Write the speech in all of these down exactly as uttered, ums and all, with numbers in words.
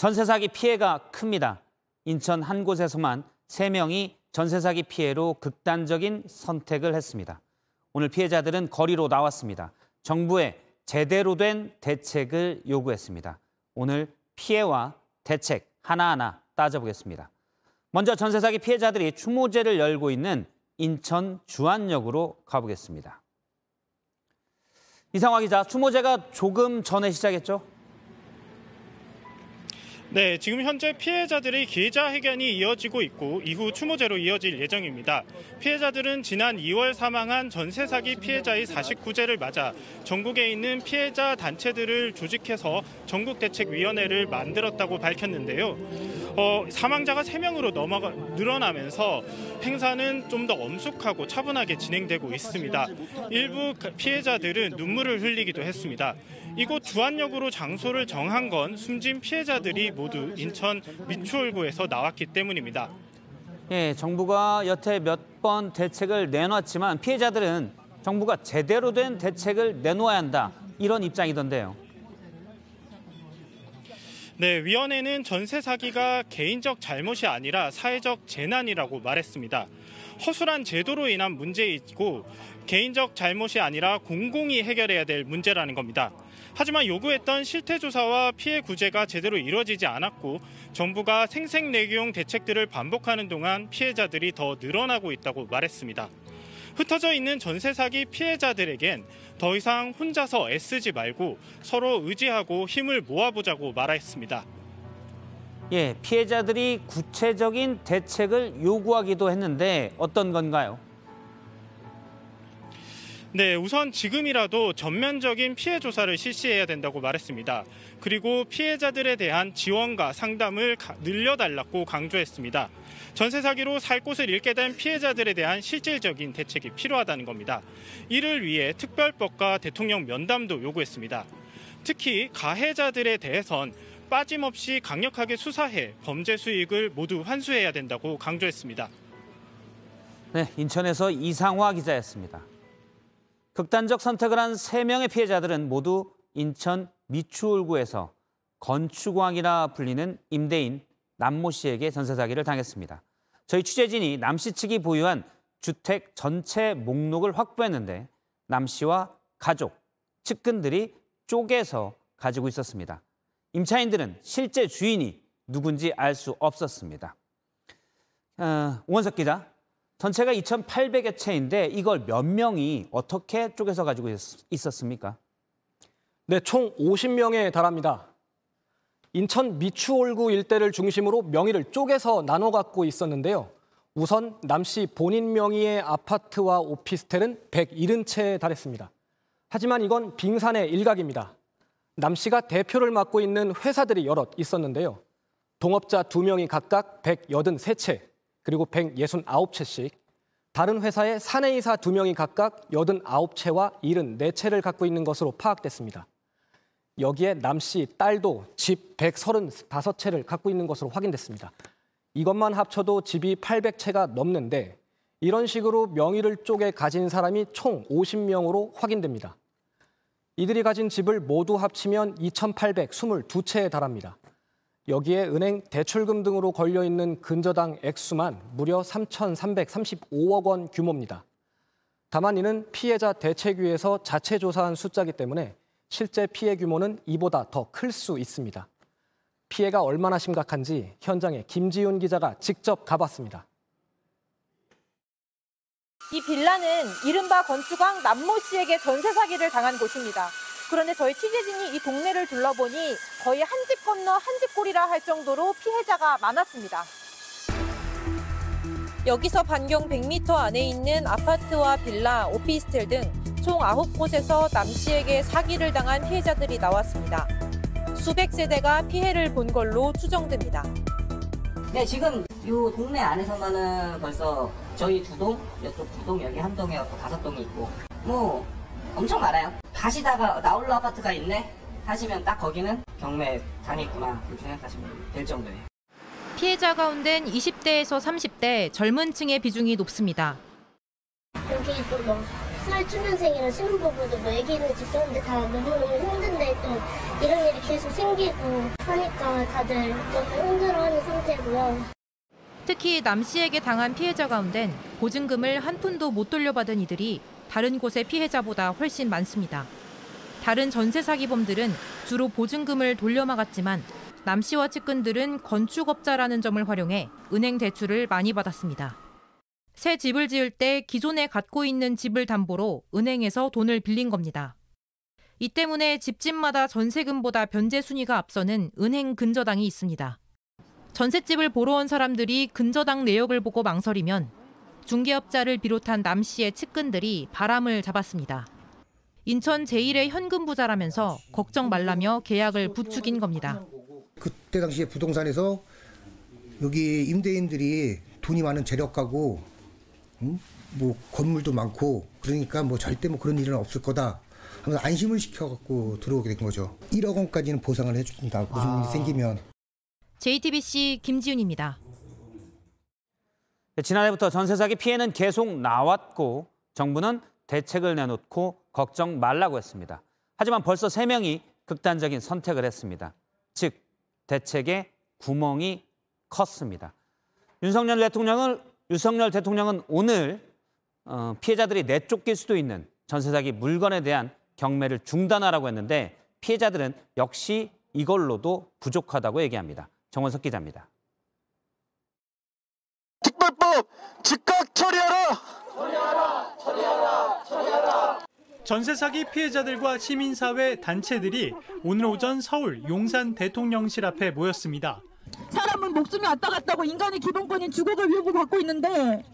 전세 사기 피해가 큽니다. 인천 한 곳에서만 세 명이 전세 사기 피해로 극단적인 선택을 했습니다. 오늘 피해자들은 거리로 나왔습니다. 정부에 제대로 된 대책을 요구했습니다. 오늘 피해와 대책 하나하나 따져보겠습니다. 먼저 전세 사기 피해자들이 추모제를 열고 있는 인천 주안역으로 가보겠습니다. 이상화 기자, 추모제가 조금 전에 시작했죠? 네, 지금 현재 피해자들의 기자회견이 이어지고 있고 이후 추모제로 이어질 예정입니다. 피해자들은 지난 이월 사망한 전세 사기 피해자의 사십구 제를 맞아 전국에 있는 피해자 단체들을 조직해서 전국대책위원회를 만들었다고 밝혔는데요. 어, 사망자가 세 명으로 넘어가, 늘어나면서 행사는 좀 더 엄숙하고 차분하게 진행되고 있습니다. 일부 피해자들은 눈물을 흘리기도 했습니다. 이곳 주안역으로 장소를 정한 건 숨진 피해자들이 모두 인천 미추홀구에서 나왔기 때문입니다. 예, 정부가 여태 몇 번 대책을 내놨지만 피해자들은 정부가 제대로 된 대책을 내놓아야 한다, 이런 입장이던데요. 네, 위원회는 전세 사기가 개인적 잘못이 아니라 사회적 재난이라고 말했습니다. 허술한 제도로 인한 문제이고 개인적 잘못이 아니라 공공이 해결해야 될 문제라는 겁니다. 하지만 요구했던 실태조사와 피해 구제가 제대로 이루어지지 않았고 정부가 생색내기용 대책들을 반복하는 동안 피해자들이 더 늘어나고 있다고 말했습니다. 흩어져 있는 전세 사기 피해자들에겐 더 이상 혼자서 애쓰지 말고 서로 의지하고 힘을 모아보자고 말했습니다. 예, 피해자들이 구체적인 대책을 요구하기도 했는데 어떤 건가요? 네, 우선 지금이라도 전면적인 피해 조사를 실시해야 된다고 말했습니다. 그리고 피해자들에 대한 지원과 상담을 늘려달라고 강조했습니다. 전세 사기로 살 곳을 잃게 된 피해자들에 대한 실질적인 대책이 필요하다는 겁니다. 이를 위해 특별법과 대통령 면담도 요구했습니다. 특히 가해자들에 대해선 빠짐없이 강력하게 수사해 범죄 수익을 모두 환수해야 된다고 강조했습니다. 네, 인천에서 이상화 기자였습니다. 극단적 선택을 한 세 명의 피해자들은 모두 인천 미추홀구에서 건축왕이라 불리는 임대인 남모 씨에게 전세 사기를 당했습니다. 저희 취재진이 남 씨 측이 보유한 주택 전체 목록을 확보했는데 남 씨와 가족, 측근들이 쪼개서 가지고 있었습니다. 임차인들은 실제 주인이 누군지 알 수 없었습니다. 어, 오원석 기자, 전체가 이천팔백여 채인데 이걸 몇 명이 어떻게 쪼개서 가지고 있었습니까? 네, 총 오십 명에 달합니다. 인천 미추홀구 일대를 중심으로 명의를 쪼개서 나눠 갖고 있었는데요. 우선 남 씨 본인 명의의 아파트와 오피스텔은 백칠십 채에 달했습니다. 하지만 이건 빙산의 일각입니다. 남 씨가 대표를 맡고 있는 회사들이 여럿 있었는데요. 동업자 두 명이 각각 백팔십삼 채, 그리고 백육십구 채씩, 다른 회사의 사내이사 두 명이 각각 팔십구 채와 칠십사 채를 갖고 있는 것으로 파악됐습니다. 여기에 남 씨 딸도 집 백삼십오 채를 갖고 있는 것으로 확인됐습니다. 이것만 합쳐도 집이 팔백 채가 넘는데 이런 식으로 명의를 쪼개 가진 사람이 총 오십 명으로 확인됩니다. 이들이 가진 집을 모두 합치면 이천팔백이십이 채에 달합니다. 여기에 은행 대출금 등으로 걸려있는 근저당 액수만 무려 삼천삼백삼십오억 원 규모입니다. 다만 이는 피해자 대책위에서 자체 조사한 숫자이기 때문에 실제 피해 규모는 이보다 더 클 수 있습니다. 피해가 얼마나 심각한지 현장에 김지윤 기자가 직접 가봤습니다. 이 빌라는 이른바 건축왕 남모 씨에게 전세 사기를 당한 곳입니다. 그런데 저희 취재진이 이 동네를 둘러보니 거의 한 집 건너 한 집 꼴이라 할 정도로 피해자가 많았습니다. 여기서 반경 백 미터 안에 있는 아파트와 빌라, 오피스텔 등 총 아홉 곳에서 남 씨에게 사기를 당한 피해자들이 나왔습니다. 수백 세대가 피해를 본 걸로 추정됩니다. 네, 지금 이 동네 안에서만은 벌써 저희 두 동, 이쪽 두 동, 여기 한 동에 갖고 다섯 동이 있고 뭐 엄청 많아요. 가시다가 나홀로 아파트가 있네 하시면 딱 거기는 경매 당했구나 그렇게 생각하시면 될 정도예요. 피해자 가운데는 이십 대에서 삼십 대 젊은 층의 비중이 높습니다. 엄청 이쁘다. 사회초년생이랑 신혼부부도 뭐 애기 있는 집도 하는데 다 너무너무 힘든데 또 이런 일이 계속 생기고 하니까 다들 너무 힘들어하는 상태고요. 특히 남 씨에게 당한 피해자 가운데는 보증금을 한 푼도 못 돌려받은 이들이 다른 곳의 피해자보다 훨씬 많습니다. 다른 전세 사기범들은 주로 보증금을 돌려막았지만 남 씨와 측근들은 건축업자라는 점을 활용해 은행 대출을 많이 받았습니다. 새 집을 지을 때 기존에 갖고 있는 집을 담보로 은행에서 돈을 빌린 겁니다. 이 때문에 집집마다 전세금보다 변제 순위가 앞서는 은행 근저당이 있습니다. 전셋집을 보러 온 사람들이 근저당 내역을 보고 망설이면 중개업자를 비롯한 남 씨의 측근들이 바람을 잡았습니다. 인천 제일의 현금 부자라면서 걱정 말라며 계약을 부추긴 겁니다. 그때 당시에 부동산에서 여기 임대인들이 돈이 많은 재력가고 응? 뭐 건물도 많고 그러니까 뭐 절대 뭐 그런 일은 없을 거다 하면서 안심을 시켜갖고 들어오게 된 거죠. 일억 원까지는 보상을 해준다. 무슨 아... 일이 생기면. 제이티비씨 김지윤입니다. 지난해부터 전세 사기 피해는 계속 나왔고 정부는 대책을 내놓고 걱정 말라고 했습니다. 하지만 벌써 세 명이 극단적인 선택을 했습니다. 즉 대책에 구멍이 컸습니다. 윤석열 대통령을 윤석열 대통령은 오늘 어, 피해자들이 내쫓길 수도 있는 전세 사기 물건에 대한 경매를 중단하라고 했는데 피해자들은 역시 이걸로도 부족하다고 얘기합니다. 정원석 기자입니다. 특별법 즉각 처리하라! 처리하라! 처리하라! 처리하라! 전세 사기 피해자들과 시민사회 단체들이 오늘 오전 서울 용산 대통령실 앞에 모였습니다. 사람은 목숨이 왔다 갔다고 인간의 기본권인 주거가 요구받고 있는데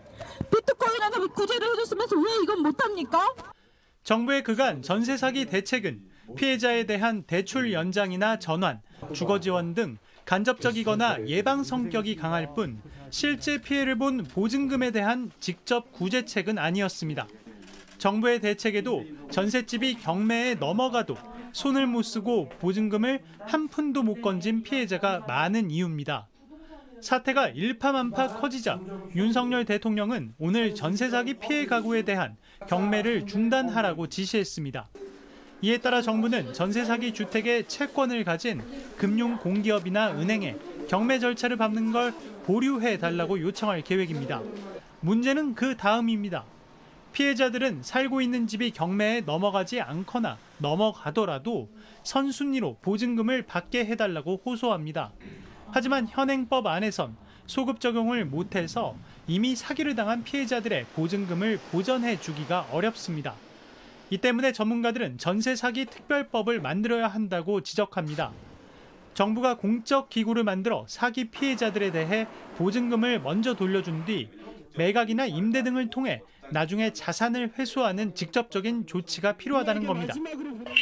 비트코인에서 구제를 해줬으면서 왜 이건 못합니까? 정부의 그간 전세 사기 대책은 피해자에 대한 대출 연장이나 전환, 주거 지원 등 간접적이거나 예방 성격이 강할 뿐 실제 피해를 본 보증금에 대한 직접 구제책은 아니었습니다. 정부의 대책에도 전셋집이 경매에 넘어가도 손을 못 쓰고 보증금을 한 푼도 못 건진 피해자가 많은 이유입니다. 사태가 일파만파 커지자 윤석열 대통령은 오늘 전세 사기 피해 가구에 대한 경매를 중단하라고 지시했습니다. 이에 따라 정부는 전세 사기 주택의 채권을 가진 금융 공기업이나 은행에 경매 절차를 밟는 걸 보류해달라고 요청할 계획입니다. 문제는 그 다음입니다. 피해자들은 살고 있는 집이 경매에 넘어가지 않거나 넘어가더라도 선순위로 보증금을 받게 해달라고 호소합니다. 하지만 현행법 안에선 소급 적용을 못해서 이미 사기를 당한 피해자들의 보증금을 보전해 주기가 어렵습니다. 이 때문에 전문가들은 전세 사기 특별법을 만들어야 한다고 지적합니다. 정부가 공적 기구를 만들어 사기 피해자들에 대해 보증금을 먼저 돌려준 뒤 매각이나 임대 등을 통해 나중에 자산을 회수하는 직접적인 조치가 필요하다는 겁니다. 정부가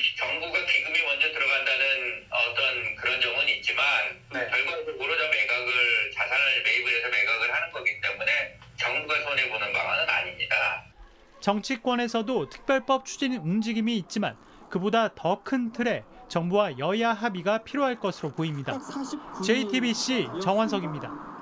기금이 먼저 들어간다는 어떤 그런 점은 있지만 네. 결과적으로 저 매각을 자산을 매입을 해서 매각을 하는 거기 때문에 정부가 손해보는 방안은 아닙니다. 정치권에서도 특별법 추진 움직임이 있지만 그보다 더 큰 틀에 정부와 여야 합의가 필요할 것으로 보입니다. 제이티비씨 정원석입니다.